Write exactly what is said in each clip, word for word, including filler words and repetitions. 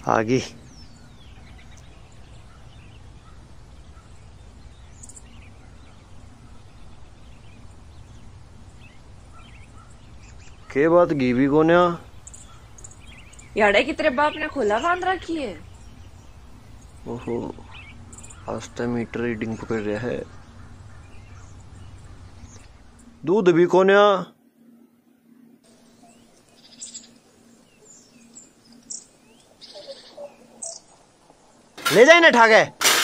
आ गई। के बात गीवी को ना याडे की तेरे बाप ने खोला बांध रखी है। ओहो आस्ते मीटर रीडिंग पकड़ रहा है। दूध भी कोन्या ले जाए ना ठाके।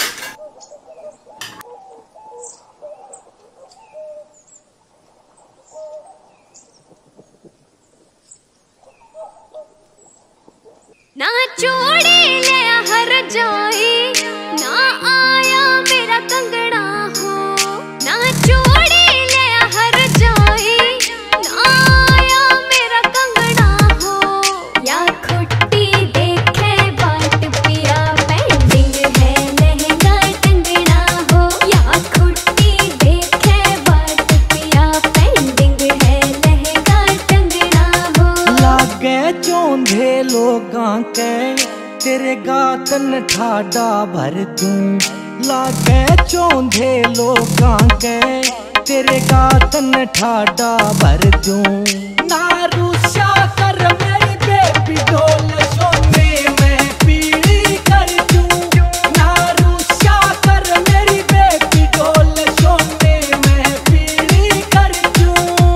ना चोड़ी ले हर जाई, ना आया मेरा कंगना हो। ना चोड़ी ले हर जाई, ना आया मेरा कंगना हो। या खुट्टी देखे बाट पिया पेंडिंग है लहंगा टंगना हो। या खुट्टी देखे बाट पिया पेंडिंग है लहंगा टंगना हो। लागे चौंधे लोगां के तेरे गातन ठाडा भर दूं। लागे चौंधे लोगां के तेरे गातन ठाडा भर दूं। ना रूसा कर मेरी बेबी डोल सोने में पीली कर दूं। ना रूसा कर मेरी बेबी डोल सोने में पीली कर दूं।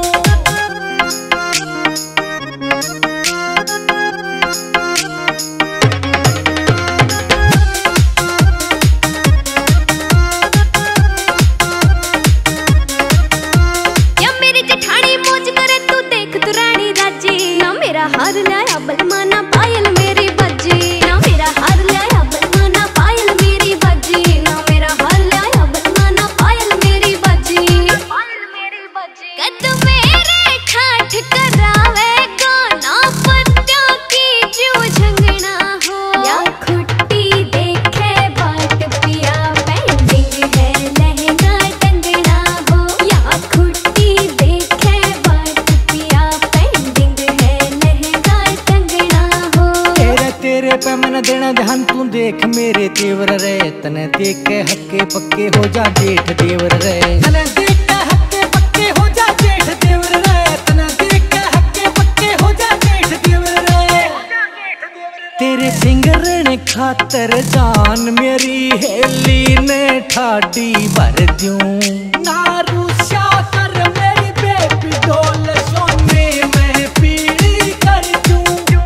हार लाया बलमाना पायल मेरी बजी। ना मेरा हार लाया बलमाना पायल मेरी बजी। ना मेरा हार लाया बलमाना पायल मेरी बजी। पायल मेरी बजी कद मेरे ठाठ करावे गाना पत्तियों की जो झंगना हो। या खुट्टी देखे बाट पिया पेंडिंग है लहंगा टंगना हो। या खुट्टी देखे बाट पिया पेंडिंग है तेरे पे मन देना ध्यान तू देख मेरे तेवर रे। तने देख के हक्के पक्के हो जा जेठ देवर रे। तने देख के हक्के पक्के हो जा जेठ देवर रे। तने देख के हक्के पक्के हो जा जेठ देवर रे। तेरे फिंगर ने खातर जान मेरी हेली ने ठाडी भर दूं। ना रूसा कर मेरी बेबी डोल सोने में पीली कर दूं।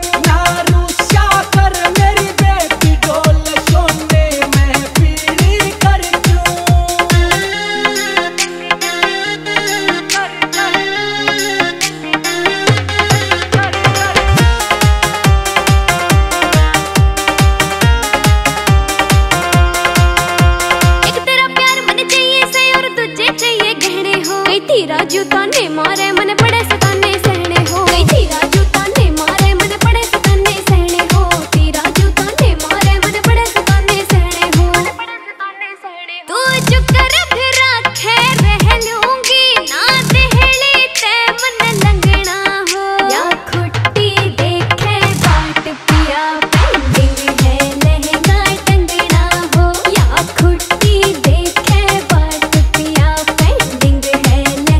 तीरा जूता ने मारे मन पड़े सताने सहने हो। तीरा जूता ने मारे मन पड़े सताने सहने हो। तीरा जूता ने मारे मन पड़े सताने सहने हो। तू चुप कर फिर रखे रह लूंगी ना देहली ते मन लंगना हो। या खुट्टी देखे बाट पिया पेंडिंग है लहंगा टंगना हो। या खुट्टी देखे बाट पिया पेंडिंग है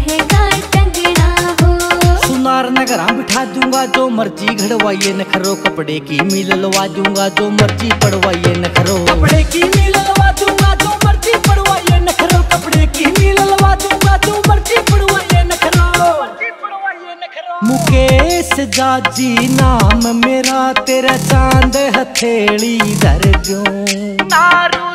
नगरा बिठा दूंगा जो मर्जी घड़वाइए नखरो। कपड़े की मिल लवा दूंगा जो मर्जी पड़वाइए नखरो। कपड़े की मिल लवा दूंगा जो मर्जी पड़वाइए नखरो। कपड़े की मिल लवा दूंगा जो मर्जी पड़वाइए नखरो। मुकेश जाजी नाम मेरा तेरा चांद हथेली धर दूं।